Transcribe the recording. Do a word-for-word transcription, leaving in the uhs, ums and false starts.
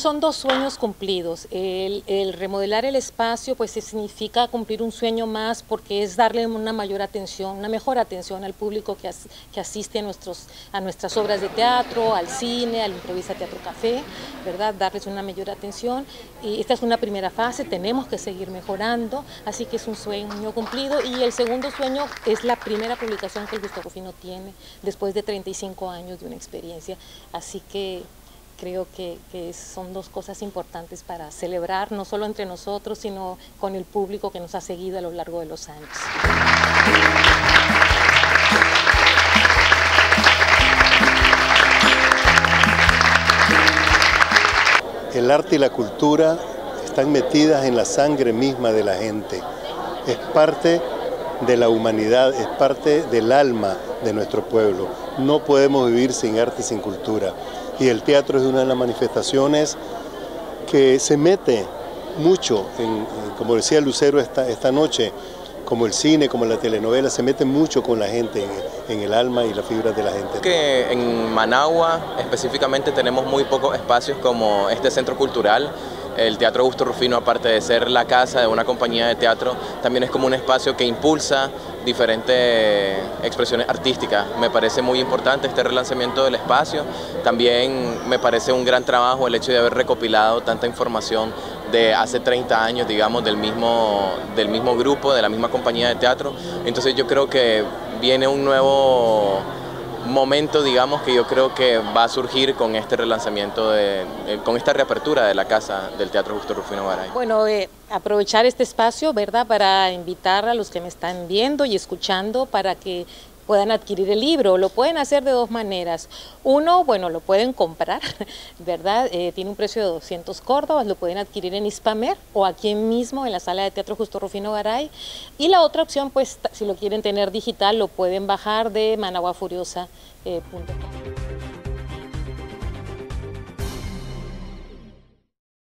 Son dos sueños cumplidos. El, el remodelar el espacio pues significa cumplir un sueño más, porque es darle una mayor atención, una mejor atención al público que, as, que asiste a, nuestros, a nuestras obras de teatro, al cine, al Improvisa Teatro Café, ¿verdad? Darles una mayor atención. Y esta es una primera fase, tenemos que seguir mejorando, así que es un sueño cumplido. Y el segundo sueño es la primera publicación que el Gustavo Rufino tiene después de treinta y cinco años de una experiencia, así que creo que, que son dos cosas importantes para celebrar, no solo entre nosotros, sino con el público que nos ha seguido a lo largo de los años. El arte y la cultura están metidas en la sangre misma de la gente. Es parte de la humanidad, es parte del alma de nuestro pueblo. No podemos vivir sin arte y sin cultura. Y el teatro es una de las manifestaciones que se mete mucho, en, como decía Lucero esta, esta noche, como el cine, como la telenovela, se mete mucho con la gente, en, en el alma y las fibras de la gente. Que en Managua específicamente tenemos muy pocos espacios como este centro cultural. El Teatro Augusto Rufino, aparte de ser la casa de una compañía de teatro, también es como un espacio que impulsa diferentes expresiones artísticas. Me parece muy importante este relanzamiento del espacio. También me parece un gran trabajo el hecho de haber recopilado tanta información de hace treinta años, digamos, del mismo, del mismo grupo, de la misma compañía de teatro. Entonces yo creo que viene un nuevo momento, digamos, que yo creo que va a surgir con este relanzamiento, de, eh, con esta reapertura de la casa del Teatro Augusto Rufino Garay. Bueno, eh, aprovechar este espacio, ¿verdad?, para invitar a los que me están viendo y escuchando para que puedan adquirir el libro. Lo pueden hacer de dos maneras. Uno, bueno, lo pueden comprar, ¿verdad? Eh, tiene un precio de doscientos córdobas, lo pueden adquirir en Hispamer o aquí mismo en la sala de teatro Justo Rufino Garay. Y la otra opción, pues, si lo quieren tener digital, lo pueden bajar de managua furiosa punto com.